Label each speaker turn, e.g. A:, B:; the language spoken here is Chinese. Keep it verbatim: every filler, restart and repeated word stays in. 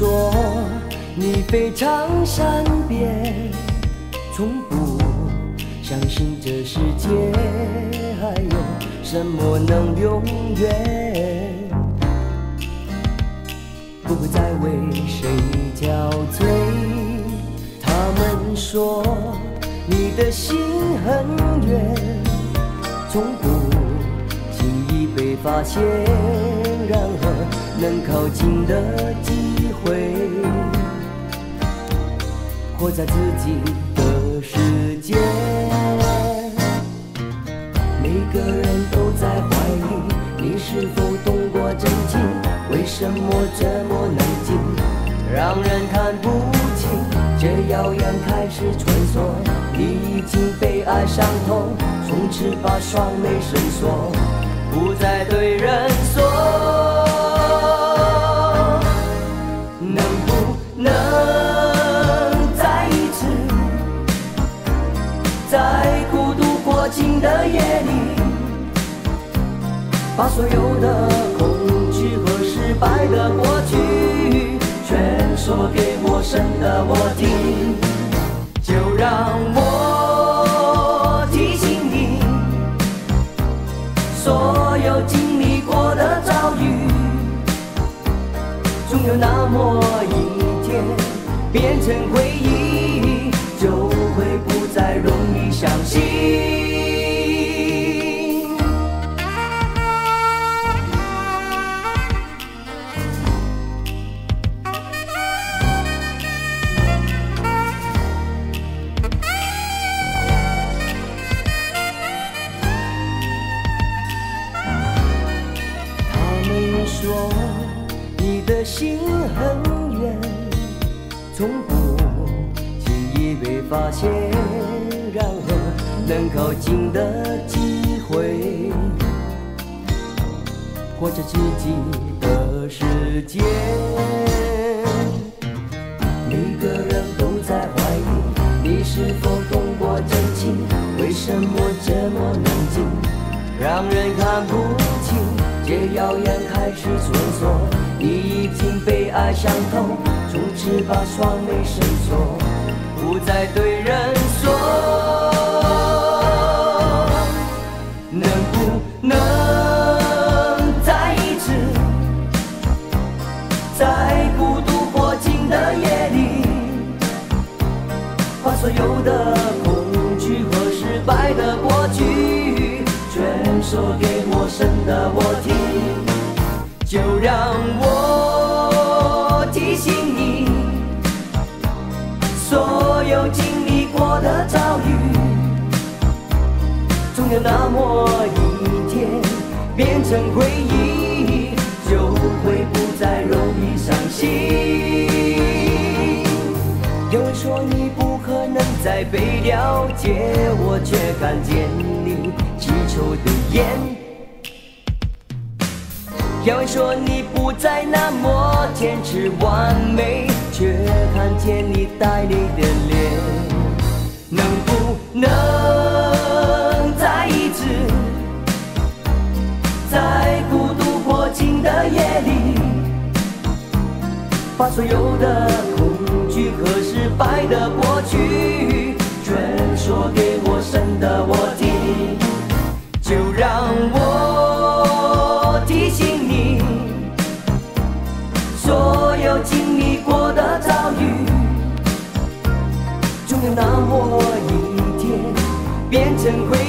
A: 说你非常善变，从不相信这世界还有什么能永远，不会再为谁憔悴。他们说你的心很远，从不轻易被发现，然而能靠近的机会，活在自己的世界。每个人都在怀疑你是否懂过真情，为什么这么冷静，让人看不清。这谣言开始传说，你已经被爱伤透，从此把双眉深锁，不再对人说。能不能再一次，在孤独过境的夜里，把所有的恐惧和失败的过去全说给陌生的我听，就让我提醒你，所有经历过的遭遇，总有那么一天变成回忆，就会不再容易相信。说你的心很远，从不轻易被发现，然而能靠近的机会，活着自己的世界。每个人都在怀疑你是否懂过真情，为什么这么冷静，让人看不清。这谣言开始传说，你已经被爱伤透，从此把双眉深锁，不再对人说。能不能再一次，在孤独过境的夜里，把所有的恐惧和失败的过去全说给陌生的我听，就让我提醒你，所有经历过的遭遇，总有那么一天变成回忆，就会不再容易伤心。有人说你不可能再被了解，我却看见你祈求的眼。有人说你不再那么坚持完美，却看见你带泪的脸。能不能再一次，在孤独过境的夜里，把所有的恐惧和失败的过去全说给陌生的我听，就让我提醒你，所有经历过的遭遇，总有那么一天变成回